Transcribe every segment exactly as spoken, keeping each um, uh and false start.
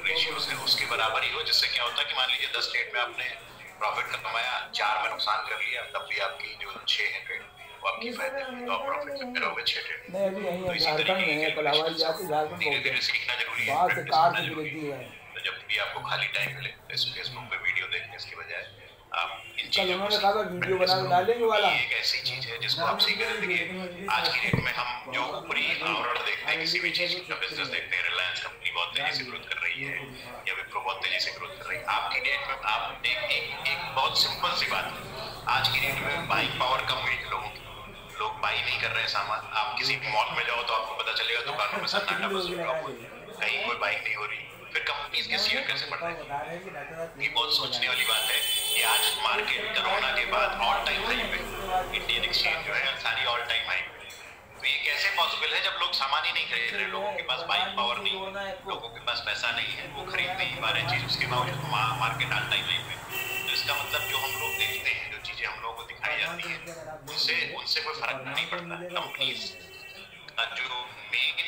Ratios है उसके बराबर ही हो, जिससे क्या होता है कि मान लीजिए दस ट्रेड में आपने प्रॉफिट कमाया, चार में नुकसान कर लिया, तब भी आपकी जो छह है ट्रेड वो आपकी फायदे में, तो आप प्रॉफिट में रहोगे छह ट्रेड। मैं अभी यहीं झारखंड में है, कल हवाई जहाज से झारखंड धीरे पहुंचे, धीरे सीखना जरूरी है, वहाँ से प्रैक्टिस कार करना से जरूरी गिरती है। है। तो जब भी आपको खाली टाइम मिले इस फेसबुक पे वीडियो देखने के बजाय आप इन कल चीजों उन्होंने को कहा था वीडियो बना के डालेंगे वाला। ये एक ऐसी चीज है जिसको आप सीख रहे थे। आज की डेट में हम जो ऊपरी आवरण देखते हैं किसी भी चीज का, बिजनेस देखते हैं, रिलायंस कंपनी बहुत तेजी से ग्रोथ कर रही है या विप्रो बहुत तेजी से ग्रोथ कर रही है। आपकी डेट में आप एक एक एक बहुत सिंपल सी बात है, आज की डेट में बाइंग पावर कम हुई है लोगों की, लोग बाई नहीं कर रहे हैं सामान। आप किसी मॉल में जाओ तो आपको पता चलेगा दुकानों में सन्नाटा बस रहा हुआ है, कहीं कोई बाइक नहीं हो रही। फिर कंपनीज के शेयर कैसे बढ़ रहे हैं? ये बहुत सोचने वाली बात है कि आज मार्केट कोरोना के बाद ऑल टाइम हाई पे, इंडियन एक्सचेंज जो है सारी ऑल टाइम हाई पे। तो ये कैसे पॉसिबल है जब लोग सामान ही नहीं खरीद रहे, लोगों के पास बाइंग पावर नहीं है, लोगों के पास पैसा नहीं है, वो खरीद नहीं पा रहे चीज, उसके बावजूद मार्केट ऑल टाइम हाई पे। तो इसका मतलब जो हम लोग देखते हैं, जो चीजें हम लोगों को दिखाई जाती है, उनसे उनसे कोई फर्क नहीं पड़ता। कंपनीज जो मेन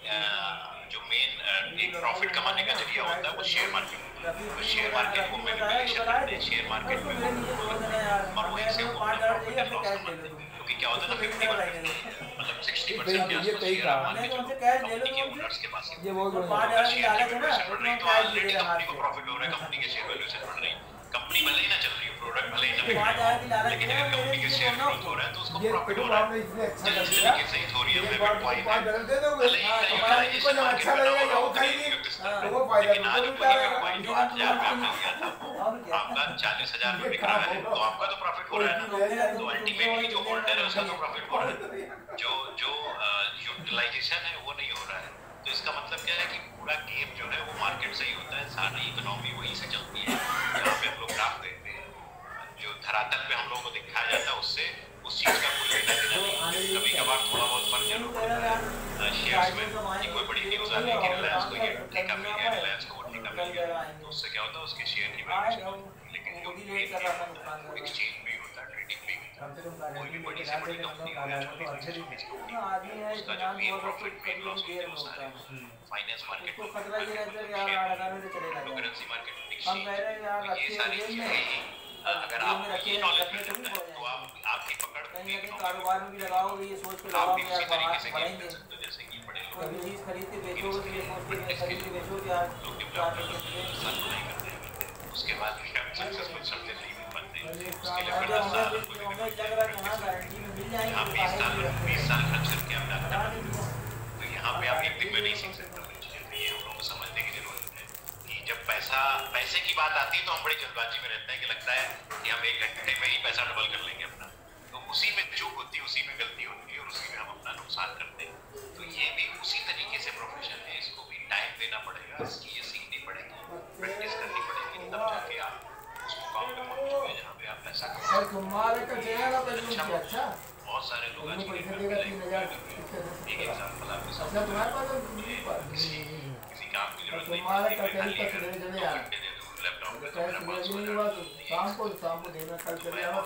जो मेन एक प्रॉफिट कमाने का जरिया होता है वो शेयर मार्केट, तो शेयर मार्केट को मैनिपुलेशन करते हैं, शेयर मार्केट में और वहीं से वो अपना प्रॉफिट एंड लॉस कमाते हैं। क्योंकि क्या होता है ना, फिफ्टी मतलब सिक्सटी परसेंट के आसपास शेयर आप मान के चलो कंपनी के ओनर्स के पास है। अगर शेयर की वैल्यूएशन बढ़ रही तो ऑलरेडी कंपनी को प्रॉफिट हो रहा है, कंपनी के शेयर वैल्यूएशन बढ़ रही है, कंपनी भले ही ना चल रही है, प्रोडक्ट भले ही ना बिक रहा है, लेकिन अगर कंपनी के शेयर ग्रोथ हो रहा है तो उसको प्रॉफिट हो रहा है। जिस तरीके से इथोरियम में बिटकॉइन है, भले ही यूटिलाइजेशन मार्केट बना हुआ हो लेकिन आज वही बिटकॉइन जो आठ हजार रुपये आपने लिया था आपका चालीस हजार में बिक रहा है, तो आपका तो प्रॉफिट हो रहा है ना। तो अल्टीमेटली जो होल्डर है उसका तो प्रॉफिट हो रहा है, जो जो यूटिलाइजेशन है वो नहीं हो रहा है। तो इसका मतलब क्या है कि पूरा गेम जो है वो मार्केट से ही होता है, सारी इकोनॉमी वहीं से चलती है। यहाँ पे हम लोग ग्राफ देखते हैं, जो धरातल पे हम लोगों को दिखाया जाता है उससे उस चीज का कोई लेना देना नहीं। कभी कभार थोड़ा बहुत फर्क जरूर होता है शेयर्स में कि कोई बड़ी न्यूज आ रही है कि रिलायंस को ये ठेका मिल गया, रिलायंस को वो ठेका मिल गया, तो उससे क्या होता है उसके शेयर की वैल्यूएशन होती है। लेकिन जो मेन गेम होता है वो एक्सचेंज में ही होता है, ट्रेडिंग में ही होता है। कोई भी बड़ी से बड़ी कंपनी हो या छोटी से छोटी कंपनी, उसका जो मेन प्रॉफिट मेन लॉस होते हैं वो सारे फाइनेंस मार्केट में, क्रिप्टोकरेंसी मार्केट, एक्सचेंज, ये सारी चीजें अगर आप ये नॉलेज मिल जाता है तो आप आपकी पकड़ कहीं कारोबार में भी लगाओगे, ये सोच के लगाओ कि यार बाहर बढ़ेंगे, जैसे कि बड़े लोग कभी चीज खरीद के बेचोगे तो ये सोच के खरीद के बेचोगे यार उसके बाद सक्सेसफुल समझे नहीं मिल पाते, उसके लिए फिर दस साल यहाँ बीस साल बीस साल खर्च करके आप डॉक्टर, तो यहाँ पे आप एक दिन में नहीं सीख सकते। ये हम लोगों को समझने की जरूरत है कि जब पैसा पैसे की बात आती है तो हम बड़ी जल्दबाजी में रहते हैं कि लगता है कि हम एक घंटे में ही पैसा डबल कर लेंगे अपना, तो उसी में चूक होती है, उसी में गलती होती है और उसी में हम अपना नुकसान करते हैं। तो ये भी उसी तरीके से प्रोफेशन है, इसको भी टाइम देना पड़ेगा, इसकी ये सीखनी पड़ेगी, प्रैक्टिस करनी पड़ेगी, तब जाके आप उस मुकाम पे पहुंचोगे जहाँ पे आप पैसा कमाओगे। अच्छा बहुत सारे लोग आज एक एग्जांपल आपके सामने, किसी किसी काम की जरूरत नहीं है, लैपटॉप पे तो मेरा पाँच सौ हजार शाम को शाम को देना, कल चले जाना,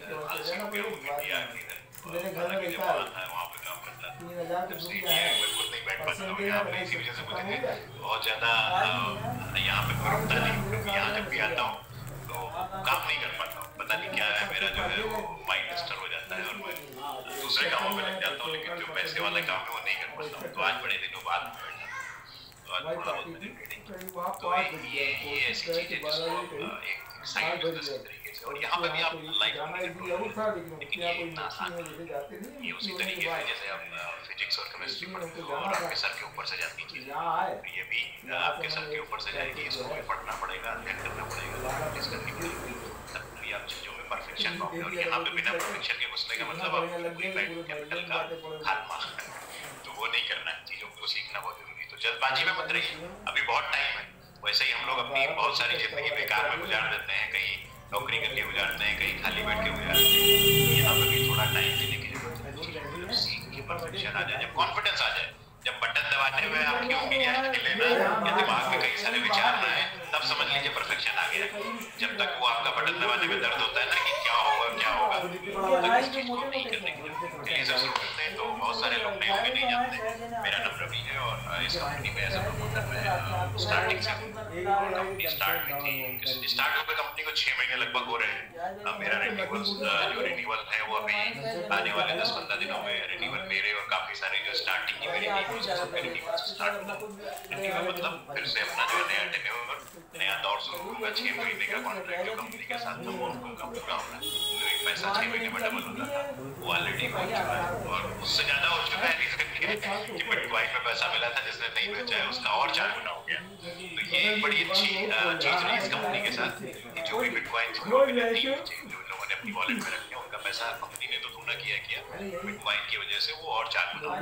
मेरे घर में रहता है वहाँ पे काम करता है, तीन हजार जब से मैं खुद नहीं बैठ पाता हूँ यहाँ पे, इसी वजह से मुझे बहुत ज्यादा यहाँ पे कोई रुकता नहीं, यहाँ जब भी आता हूँ तो काम नहीं कर पाता हूँ, पता नहीं क्या है, मेरा जो है वो माइंड डिस्टर्ब हो जाता है और मैं दूसरे कामों में लग जाता हूँ, लेकिन जो पैसे वाला काम है वो नहीं कर पाता हूँ। तो आज बड़े दिनों बाद बैठा, तो आज थोड़ा बहुत मैंने ट्रेडिंग, तो ये ये ऐसी चीज है जिसको एक साइड बिजनेस के तरीके से, और यहाँ पे भी आप लाइफ में लेकिन ये इतना आसान नहीं, ये उसी तरीके से जैसे आप फिजिक्स और केमिस्ट्री पढ़ते हो और आपके सर के ऊपर से जाती चीजें, ये भी आपके सर के ऊपर से जाएगी, इसको भी पढ़ना पड़ेगा, अध्ययन करना पड़ेगा, प्रैक्टिस करनी पड़ेगी, तभी आप चीजों में परफेक्शन पाओगे। और यहाँ पे बिना परफेक्शन के घुसने का मतलब आप कैपिटल का खात्मा, तो वो नहीं करना है, चीजों को सीखना बहुत जरूरी है। तो जल्दबाजी में मत रहिए, अभी बहुत टाइम है। वैसे ही हम लोग अपनी बहुत सारी जिंदगी बेकार में गुजार देते हैं, कहीं नौकरी करके गुजारते हैं, कहीं खाली बैठ के गुजारते हैं, यहाँ पे भी थोड़ा टाइम देने की जरूरत है, सीख के परफेक्शन आ जाए, जब कॉन्फिडेंस आ जाए, जब बटन दबाने में आपकी उंगली हिले ना या दिमाग में कई सारे विचार ना आए, तब समझ लीजिए परफेक्शन आ गया। जब तक वो आपका बटन दबाने में दर्द होता है ना कि क्या होगा क्या होगा को नहीं करने के लिए शुरू करते हैं। तो बहुत सारे लोग नए होंगे, नहीं जानते। मेरा नाम रवि है और इस कंपनी में एज अ प्रमोटर मैं स्टार्टिंग से कंपनी स्टार्ट हुई थी। स्टार्ट हुए कंपनी को छह महीने लगभग हो रहे हैं। मेरा रिन्यूअल जो रिन्यूअल है वो अभी आने वाले दस पंद्रह दिनों में रिन्यूअल मेरे और काफी सारे जो स्टार्टिंग की मेरी टीम है सबके रिन्यूअल स्टार्ट होगा। रिन्यूअल मतलब फिर से अपना जो नया टेन्योर नया दौर शुरू होगा। छह महीने का कॉन्ट्रैक्ट जो कंपनी के साथ था वो उनका पूरा हो रहा है। तो एक पैसा छह महीने में डबल होता था वो ऑलरेडी हो चुका है और उससे ज्यादा हो चुका है। कि बिटकॉइन में पैसा मिला था जिसने नहीं बेचा है उसका और चार गुना हो गया। तो ये एक बड़ी अच्छी चीज रही इस कंपनी के साथ कि जो भी बिटकॉइन जो लोगों ने अपनी वॉलेट में रखे उनका पैसा कंपनी ने तो दूना किया किया बिटकॉइन की वजह से वो और चार गुना।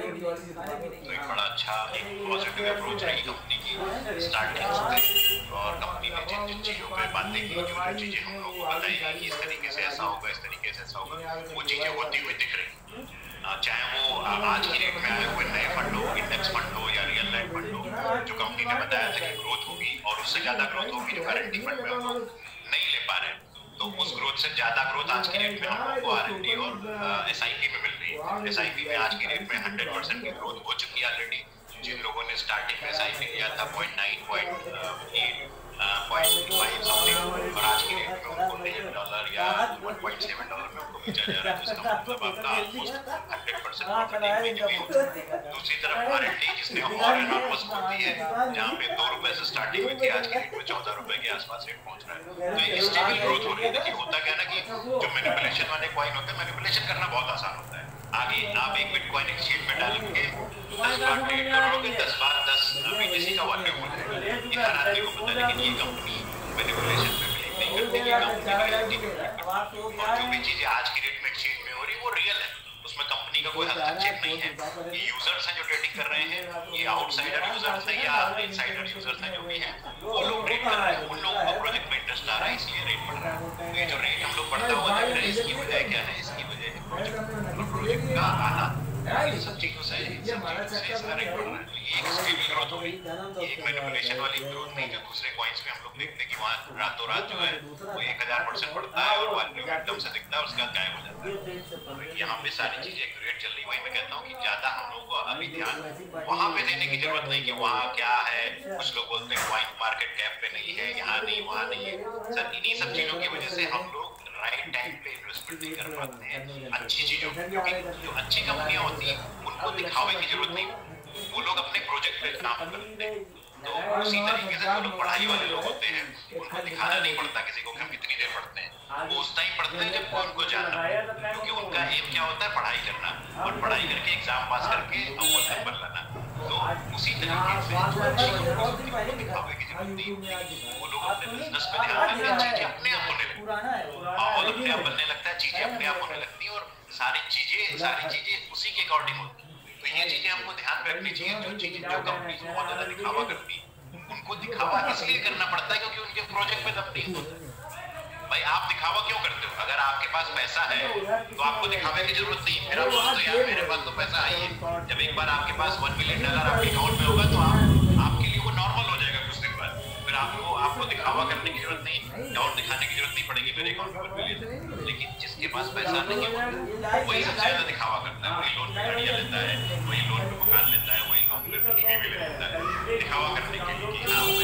तो एक बड़ा अच्छा एक पॉजिटिव अप्रोच रही कंपनी की स्टार्टिंग से। और कंपनी ने जिन जिन चीजों पे बातें की, जो जो चीजें हम लोगों को बताई कि इस तरीके से ऐसा होगा, इस तरीके से ऐसा होगा, वो चीजें होती हुई दिख रही। चाहे वो आज की डेट में आए हुए नए फंड हो, इंडेक्स फंड हो या रियल लाइफ फंड हो, जो कंपनी ने बताया था कि ग्रोथ होगी और उससे ज्यादा ग्रोथ होगी जो करंटली फंड में हम लोग नहीं ले पा रहे हैं। तो उस ग्रोथ से ज्यादा ग्रोथ आज की डेट में हम लोग को आर एन डी और एस आई पी में मिल रही है। एस आई पी में आज की डेट में हंड्रेड परसेंट की ग्रोथ हो चुकी है ऑलरेडी। जिन लोगों ने स्टार्टिंग में एस आई पी लिया था point nine point eight point five something और आज की डेट में उनको एक डॉलर या वन पॉइंट सेवन डॉलर में उनको बेचा जा रहा है, जिसका मतलब आपका ऑलमोस्ट हंड्रेड परसेंट प्रॉफिट एक महीने में होता है। दूसरी तरफ आर एन डी जिसने और एनॉर्मस ग्रोथ दी है, जहाँ पे दो रुपए से स्टार्टिंग हुई थी आज की डेट में चौदह रुपए के आसपास रेट पहुंच रहा है। तो ये स्टेबल ग्रोथ हो रही है। देखिए होता क्या ना कि जो मैनिपुलेशन वाले कॉइन होते हैं, मैनिपुलेशन करना बहुत आसान होता है। आगे आप एक बिटकॉइन एक्सचेंज में डाल के दस बार ट्रेड करोगे, दस बार दस बीटीसी का वॉल्यूम हो जाएगा। ये हर आदमी को पता है, लेकिन ये कंपनी मैनिपुलेशन पे बिलीव नहीं करती। ये कंपनी रियलिटी और जो भी चीजें आज की डेट में एक्सचेंज में हो रही है वो रियल है। उसमें कंपनी का कोई हस्तक्षेप नहीं है। ये यूजर्स हैं जो ट्रेडिंग कर रहे हैं, ये आउटसाइडर यूजर्स हैं या इनसाइडर यूजर्स हैं जो भी हैं, वो लोग ट्रेड कर रहे हैं। उन लोगों को प्रोजेक्ट में इंटरेस्ट आ रहा है इसलिए रेट बढ़ रहा है। तो ये जो रेट हम लोग बढ़ता हुआ देख रहे हैं, इसकी वजह क्या है? इसकी वजह है प्रोजेक्ट प्रोजेक्ट का आना। इन सब चीजों से इन सब चीजों से इसका रेट बढ़ रहा है। ये एक स्टेबल ग्रोथ हो गई। ये एक मैनिपुलेशन वाली ग्रोथ नहीं जो दूसरे कॉइन्स में हम लोग देखते हैं कि वहाँ रातों रात जो है वो एक हजार परसेंट बढ़ता है और वॉल्यूम एकदम से दिखता है और उसके बाद गायब हो जाता है। तो यहाँ पे सारी चीजें एक्यूरेट चल रही है। वही मैं कहता हूँ कि ज्यादा हम लोग को अभी ध्यान वहाँ पे देने की जरूरत नहीं कि वहाँ क्या है। कुछ लोग बोलते हैं कॉइन मार्केट कैप पे नहीं है, यहाँ नहीं, वहाँ नहीं है। सर इन्हीं सब चीजों की वजह से हम लोग राइट टाइम पे इन्वेस्टमेंट नहीं कर पाते हैं अच्छी चीजों में। क्योंकि जो अच्छी कंपनियां होती हैं उनको दिखावे की जरूरत नहीं, वो लोग अपने प्रोजेक्ट पे काम करते हैं। तो उसी तरीके से जो लोग पढ़ाई वाले लोग होते हैं उनको दिखाना नहीं पड़ता किसी को कि हम कितनी देर पढ़ते हैं। वो उस टाइम पढ़ते हैं जब उनको जानना, क्योंकि उनका एम क्या होता है? पढ़ाई करना और पढ़ाई करके एग्जाम पास करके अव्वल नंबर लाना। तो उसी तरीके से जो अच्छी कंपनी को दिखावे की जरूरत नहीं, वो लोग अपने बिजनेस पे ध्यान देते हैं। चीजें अपने आप होने लगती है, माहौल अपने आप बनने लगता है, चीजें अपने आप होने लगती है और सारी चीजें सारी चीजें उसी के अकॉर्डिंग होती है। तो ये चीजें हमको ध्यान में रखनी चाहिए। जो चीजें जो कंपनी बहुत ज्यादा दिखावा करती है उनको दिखावा इसलिए करना पड़ता है क्योंकि उनके प्रोजेक्ट में दम नहीं होता। भाई आप दिखावा क्यों करते हो? अगर आपके पास पैसा है तो आपको दिखावे की जरूरत नहीं। फिर आप सोचते हो यार मेरे पास तो पैसा है ही है। जब एक बार आपके पास वन मिलियन डॉलर आपके अकाउंट में होगा तो आप आपके लिए वो नॉर्मल हो जाएगा कुछ दिन बाद। फिर आपको आपको दिखावा करने की जरूरत नहीं और दिखाने की जरूरत नहीं पड़ेगी मेरे अकाउंट में वन मिलियन। लेकिन जिसके पास पैसा नहीं है वही सबसे ज्यादा दिखावा करता है। वही लोन पे गाड़ियां लेता है, वही लोन पे मकान लेता है, वही लोन पे टीवी भी ले लेता है दिखावा करने के लिए कि हाँ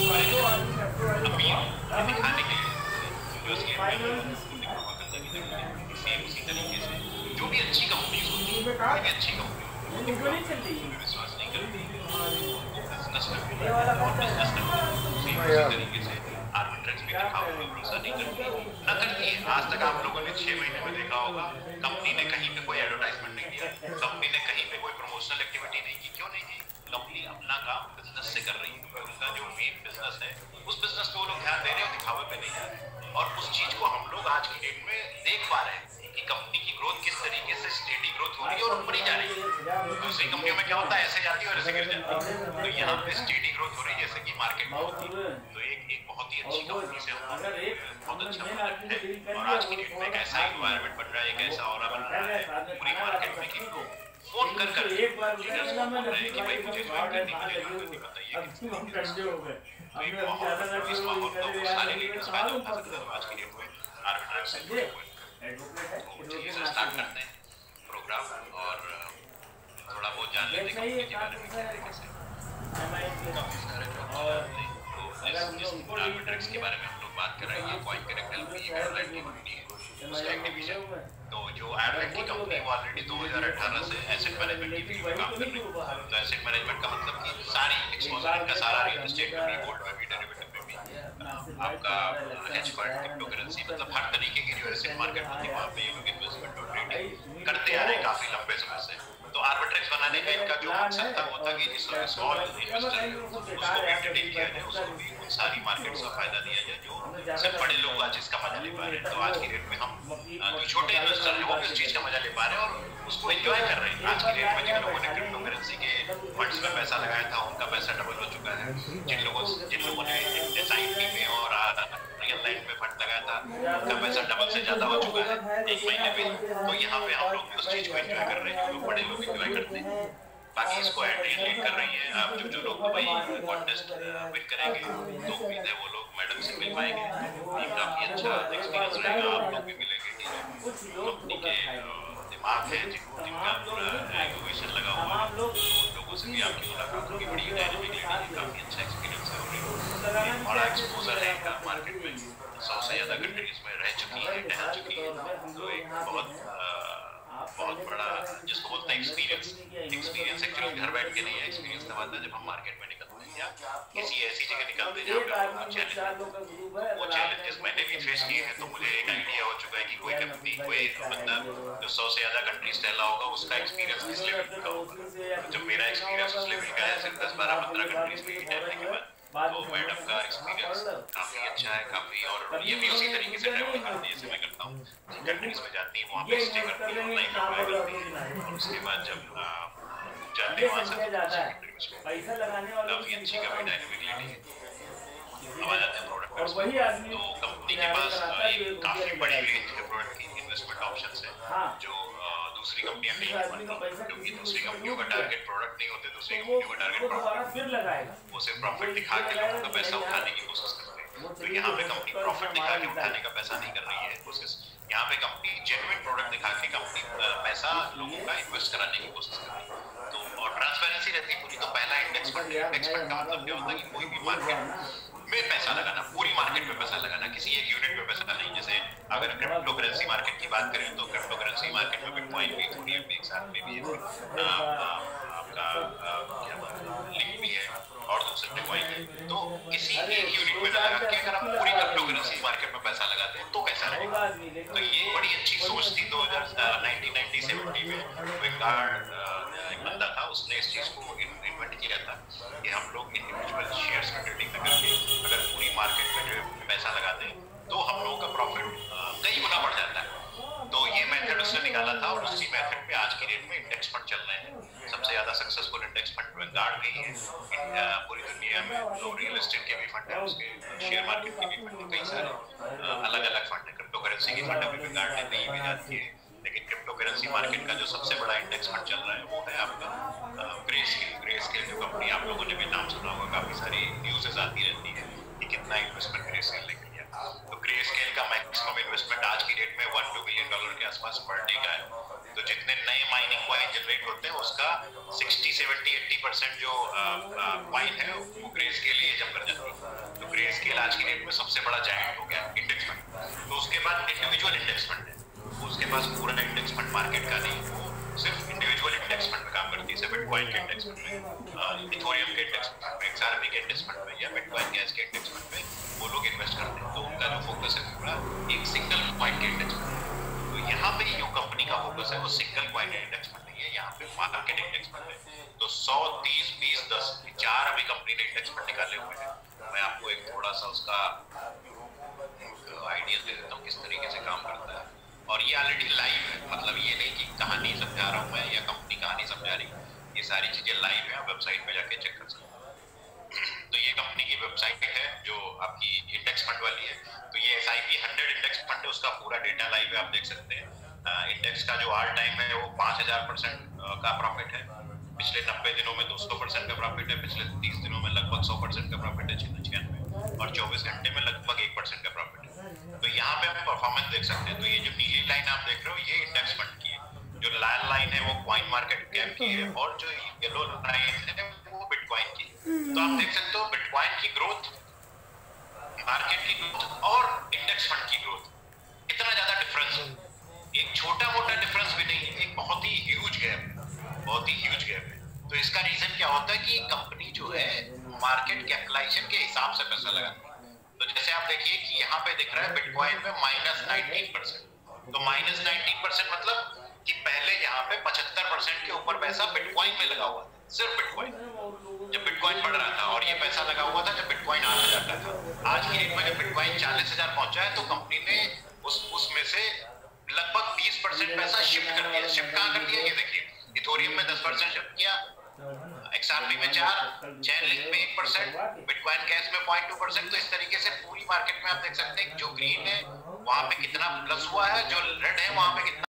मैं अमीर दिखाने के लिए। उसके दिखावा करने की जरूरत है। सेम उसी तरीके से जो भी अच्छी कंपनीज होती है, कोई भी अच्छी कंपनी विश्वास नहीं करती, बिजनेस करती है और बिजनेस करती है सेम उसी तरीके से आर्बिट्रेज भी दिखावा पे भरोसा नहीं करती न करती है। आज तक आप लोगों ने छह महीने में देखा होगा कंपनी ने कहीं पे कोई एडवर्टाइजमेंट नहीं दिया, कंपनी ने कहीं पे कोई प्रमोशनल एक्टिविटी नहीं की। क्यों नहीं की? कंपनी अपना काम बिजनेस से कर रही है। उनका जो मेन बिजनेस है उस बिजनेस पे वो लोग ध्यान दे रहे हैं, दिखावे पे नहीं जा रहे। और उस चीज को हम लोग आज की डेट में देख पा रहे हैं कि कंपनी की ग्रोथ किस तरीके से स्टेडी ग्रोथ हो रही है और ऊपर ही जा रही है। दूसरी कंपनियों में क्या होता है? ऐसे जाती है और ऐसे गिर जाती है। तो यहाँ पे स्टेडी ग्रोथ हो रही है जैसे कि मार्केट में होती है। तो एक एक बहुत ही अच्छी कंपनी से हम बहुत अच्छा प्रोजेक्ट है और आज की डेट में एक ऐसा एनवायरनमेंट बन रहा है, एक ऐसा ऑरा बन रहा है पूरी मार्केट में कि लोग फोन कर कर लीडर्स को बोल रहे हैं कि भाई मुझे ज्वाइन करनी है, मुझे ज्वाइन करनी बताइए। तो एक माहौल इस माहौल का वो सारे लीडर्स फायदा उठा सकते हैं आज की डेट में आर्बिट्रेज से जुड़े हुए। चलिए सर स्टार्ट करते हैं प्रोग्राम और थोड़ा बहुत जान लेते हैं कंपनी के बारे में कैसे काफी सारे जो आर्बिट्रेक्स के बारे में हम लोग बात कर रहे हैं। कॉइन करेक्ट एलपी आयरलैंड की कंपनी है, उसका एक डिवीजन। तो जो आयरलैंड की कंपनी वो ऑलरेडी दो हज़ार अठारह से एसेट मैनेजमेंट की फील्ड में काम कर रही है। तो एसेट मैनेजमेंट का मतलब कि सारी एक्सपोजर का सारा रियल एस्टेट में भी, गोल्ड में भी, डेरिवेटिव में भी, आपका हेज फंड, क्रिप्टो करेंसी, मतलब हर तरीके की जो एसेट मार्केट होती है वहाँ पे ये लोग इन्वेस्टमेंट और ट्रेडिंग करते आ रहे हैं काफी लंबे समय से। तो आर्बिट्रेज बनाने का इनका जो मकसद था वो था कि जिस स्मॉल इन्वेस्टर है उसको भी एंटरटेन किया जाए, उसको भी उन सारी मार्केट्स का फायदा दिया जाए जो सिर्फ बड़े लोग आज इसका मजा ले पा रहे हैं। तो आज की डेट में हम जो छोटे इन्वेस्टर हैं वो भी उस चीज का मजा ले पा रहे हैं और उसको एंजॉय कर रहे हैं। आज की डेट में जिन लोगों ने क्रिप्टो करेंसी के फंड्स में पैसा लगाया था उनका पैसा डबल हो चुका है। जिन लोगों जिन लोगों ने एसआईपी में और रियल लाइफ में फंड लगाया था उनका पैसा डबल से ज्यादा हो चुका है एक महीने में। तो यहाँ पे हम लोग उस चीज को एंजॉय कर रहे हैं जो लोग बड़े लोग एंजॉय करते हैं। बाकी इसको एंट्री लीड कर रही है। आप जो जो लोग भाई कॉन्टेस्ट विन करेंगे तो उम्मीद है वो लोग मैडम से मिल पाएंगे। ये काफी अच्छा एक्सपीरियंस रहेगा, आप लोग भी मिलेंगे कि कंपनी के दिमाग है जिनका पूरा इनोवेशन लगा हुआ है, तो लोगों से भी आपकी मुलाकात होगी। बड़ी डायनेमिक लेडी है, काफी अच्छा एक्सपीरियंस है और बड़ा एक्सपोजर है इनका मार्केट में। सौ से ज्यादा कंट्रीज में रह चुकी है, टहल चुकी है। तो एक बहुत बहुत बड़ा जिसको बोलते हैं एक्सपीरियंस एक्सपीरियंस एक्चुअली घर बैठ के नहीं है, एक्सपीरियंस तब आता है जब हम मार्केट में निकलते हैं या किसी ऐसी जगह निकलते हैं जहाँ पे आपको चैलेंज वो चैलेंजेस मैंने भी फेस किए हैं। तो मुझे एक आइडिया हो चुका है कि कोई कंपनी कोई बंदा जो सौ से ज्यादा कंट्रीज टहला होगा उसका एक्सपीरियंस किस लेवल का होगा। जब मेरा एक्सपीरियंस उस लेवल का है सिर्फ दस बारह पंद्रह कंट्रीज में टहलने के बाद, तो मैडम का एक्सपीरियंस काफी अच्छा है काफी। और ये भी उसी तरीके से ट्रैवल करती है जैसे मैं करता हूँ। कंट्रीज में जाती है वहाँ पे स्टे करती है, ऑनलाइन अप्लाई करती है और उसके बाद जब जाते हैं वहाँ से काफी अच्छी काफी डायनेमिक लेडी है। अब आ जाते हैं प्रोडक्ट। तो कंपनी के पास एक काफी बड़ी रेंज है प्रोडक्ट की, इन्वेस्टमेंट ऑप्शंस है जो दूसरी कंपनियां नहीं करती, क्योंकि दूसरी कंपनियों का टारगेट प्रोडक्ट नहीं होते, दूसरी कंपनियों का टारगेट प्रॉफिट। वो सिर्फ प्रॉफिट दिखा के लोगों का पैसा उठाने की कोशिश करते हैं। तो यहाँ पे कंपनी प्रॉफिट दिखा के उठाने का पैसा नहीं कर रही है कोशिश। यहाँ पे कंपनी जेन्युइन प्रोडक्ट दिखा के कंपनी पैसा लोगों का इन्वेस्ट कराने की कोशिश कर रही है। तो और ट्रांसपेरेंसी रहती है पूरी। तो पहला इंडेक्स फंड, इंडेक्स फंड का मतलब क्या होता है कि कोई भी मार्केट में पैसा लगाना, पूरी मार्केट में पैसा लगाना, किसी एक यूनिट में पैसा नहीं। जैसे अगर क्रिप्टो करेंसी मार्केट की बात करें तो क्रिप्टो करेंसी मार्केट में बिटकॉइन भी, इथेरियम भी, एक साथ में भी आपका क्या लिंक भी है और दूसरे कॉइन है। तो किसी एक यूनिट में लगा के अगर आप पूरी क्रिप्टो करेंसी मार्केट में पैसा लगाते हैं तो कैसा रहेगा। तो ये बड़ी अच्छी सोच थी। दो हज़ार नाइनटीन नाइंटी सेवेंटी में विंगार्ड एक बंदा था, उसने इस चीज को इन्वेंट किया था कि हम लोग इंडिविजुअल शेयर्स में ट्रेडिंग करके अगर पूरी मार्केट में जो पैसा लगाते हैं तो हम लोगों का प्रॉफिट कई गुना बढ़ जाता है। तो ये मेथड उसने निकाला था और उसी मेथड पे आज की डेट में इंडेक्स फंड चल रहे हैं। सबसे ज्यादा सक्सेसफुल इंडेक्स फंड विंगार्ड नहीं है पूरी दुनिया में। तो रियल एस्टेट के भी फंड है, उसके शेयर मार्केट के भी फंड है, कई सारे अलग अलग फंड है। क्रिप्टो करेंसी की फंड अभी विंगार्ड ने नहीं भी जाती है, लेकिन क्रिप्टो करेंसी मार्केट का जो सबसे बड़ा इंडेक्स फंड चल रहा है वो है आपका ग्रेस्केल। ग्रेस्केल जो कंपनी आप लोगों ने भी नाम सुना होगा, काफी सारी न्यूज़ेस आती रहती है कि कितना इन्वेस्टमेंट ग्रेस्केल ने किया। तो ग्रेस्केल का मैक्सिमम इन्वेस्टमेंट आज की डेट में वन टू बिलियन डॉलर के आसपास पर डे का है। तो जितने नए माइनिंग कॉइन जनरेट होते हैं उसका सिक्सटी सेवेंटी एट्टी परसेंट जो कॉइन है वो ग्रेस्केल ही जब कर जाती है। तो ग्रेस्केल आज की डेट में सबसे बड़ा जायंट हो गया इंडेक्स फंड। तो उसके बाद इंडिविजुअल इंडेक्स फंड है, उसके पास पूरा इंडेक्स फंड मार्केट का नहीं, वो सिर्फ इंडिविजुअल इंडेक्स फंड में काम करती है। जैसे बिटकॉइन के इंडेक्स फंड में, इथेरियम के इंडेक्स फंड में, एक्सआरपी के इंडेक्स फंड में या बिटकॉइन गैस के इंडेक्स फंड में वो लोग इन्वेस्ट करते हैं। तो उनका जो फोकस है पूरा एक सिंगल कॉइन के इंडेक्स फंड। तो यहाँ पे जो कंपनी का फोकस है वो सिंगल कॉइन इंडेक्स फंड नहीं है, यहाँ पे मार्केट इंडेक्स फंड है। तो सौ तीस बीस दस चार अभी कंपनी ने इंडेक्स फंड निकाले हुए हैं। मैं आपको एक थोड़ा सा उसका आइडिया दे देता हूँ किस तरीके से काम करता है। और ये ऑलरेडी लाइव है, मतलब ये नहीं कि कहानी समझा रहा हूँ मैं या कंपनी कहानी समझा रही है, ये सारी चीजें लाइव है, आप वेबसाइट पे जाके चेक कर सकते हैं। तो ये कंपनी की वेबसाइट है जो आपकी इंडेक्स फंड वाली है। तो ये S I P hundred index fund है, उसका पूरा डेटा लाइव है, आप देख सकते हैं। इंडेक्स का जो ऑल टाइम है वो पांच हजार परसेंट का प्रॉफिट है। पिछले नब्बे दिनों में दो सौ परसेंट का प्रॉफिट है, पिछले तीस दिनों में लगभग सौ परसेंट का प्रॉफिट है, छियानवे और चौबीस घंटे में लगभग एक परसेंट का प्रॉफिट है। तो यहाँ पे हम परफॉर्मेंस देख सकते हैं। तो ये जो नीली लाइन आप देख रहे हो ये इंडेक्स फंड की है, जो लाल लाइन है वो कॉइन मार्केट कैप की है, और जो येलो लाइन है वो बिटकॉइन की। तो आप देख सकते हो बिटकॉइन की ग्रोथ, मार्केट की ग्रोथ और इंडेक्स फंड की ग्रोथ, इतना ज्यादा डिफरेंस है। एक छोटा मोटा डिफरेंस भी नहीं है, एक बहुत ही ह्यूज गैप, बहुत ही ह्यूज गैप है। तो इसका रीजन क्या होता है कि कंपनी जो है मार्केट कैपिटलाइजेशन के हिसाब से पैसा लगाती है। तो जैसे आप देखिए कि यहाँ पे दिख रहा है बिटकॉइन में माइनस नाइनटीन परसेंट। तो माइनस नाइनटीन परसेंट मतलब कि पहले यहाँ पे पचहत्तर परसेंट के ऊपर पैसा बिटकॉइन में लगा हुआ था, सिर्फ बिटकॉइन, जब बिटकॉइन बढ़ रहा था, और ये पैसा लगा हुआ था जब बिटकॉइन आठ हजार का था। आज की डेट में जब बिटकॉइन चालीस हजार पहुंचा है तो कंपनी ने उस उसमें से लगभग बीस परसेंट पैसा शिफ्ट कर दिया। शिफ्ट कहाँ कर दिया ये देखिए, इथोरियम में दस परसेंट शिफ्ट किया, एक्सआरपी में चार, चैन लिंक में एक परसेंट, बिटकॉइन कैश में पॉइंट टू परसेंट। तो इस तरीके से पूरी मार्केट में आप देख सकते हैं जो ग्रीन है वहां पे कितना प्लस हुआ है, जो रेड है वहां पे कितना